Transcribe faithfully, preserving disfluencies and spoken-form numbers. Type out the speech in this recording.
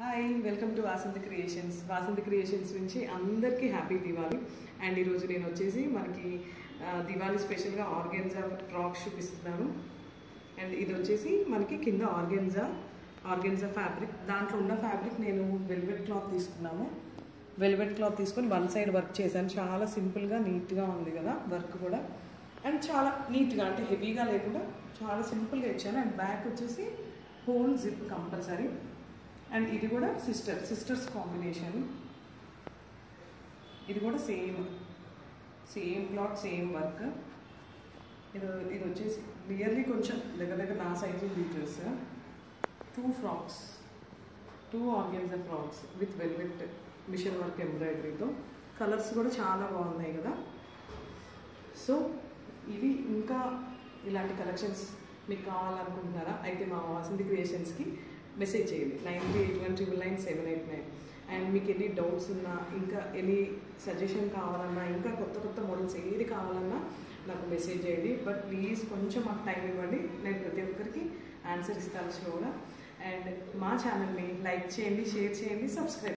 Hi welcome to Vasanthi creations Vasanthi creations నుంచి అందరికీ happy Diwali. And ఈరోజు నేను వచ్చేసి మనకి దివాళీ స్పెషల్గా ఆర్గెన్జా ఫ్రాక్స్ చూపిస్తున్నాను. అండ్ ఇది వచ్చేసి మనకి కింద ఆర్గెన్జా ఆర్గెన్జా ఫ్యాబ్రిక్, దాంట్లో ఉన్న ఫ్యాబ్రిక్ నేను వెల్వెట్ క్లాత్ తీసుకున్నాను. వెల్వెట్ క్లాత్ తీసుకొని వన్ సైడ్ వర్క్ చేశాను. చాలా సింపుల్గా నీట్గా ఉంది కదా వర్క్ కూడా, అండ్ చాలా నీట్గా అంటే హెవీగా లేకుండా చాలా సింపుల్గా ఇచ్చాను. అండ్ బ్యాక్ వచ్చేసి హోల్ జిప్ కంపల్సరీ. అండ్ ఇది కూడా సిస్టర్ సిస్టర్స్ కాంబినేషన్. ఇది కూడా same same cloth same work. ఇది ఇది వచ్చేసి నియర్లీ కొంచెం దగ్గర దగ్గర నా size details. Two frocks two organza frocks with velvet machine work ఎంబ్రాయిడరీతో. కలర్స్ కూడా చాలా బాగున్నాయి కదా. సో ఇవి ఇంకా ఇలాంటి కలెక్షన్స్ మీకు కావాలనుకుంటున్నారా? అయితే మా వాసంతి క్రియేషన్స్కి మెసేజ్ చేయండి nine three eight one triple nine seven eight nine. And మీకు ఎన్ని డౌట్స్ ఉన్నా, ఇంకా ఎనీ సజెషన్ కావాలన్నా, ఇంకా కొత్త కొత్త మోడల్స్ ఏది కావాలన్నా నాకు మెసేజ్ చేయండి. బట్ ప్లీజ్ కొంచెం మాకు టైం ఇవ్వండి, నేను ప్రతి ఒక్కరికి ఆన్సర్ ఇస్తాను స్లోగా. అండ్ మా ఛానల్ని లైక్ చేయండి, షేర్ చేయండి, సబ్స్క్రైబ్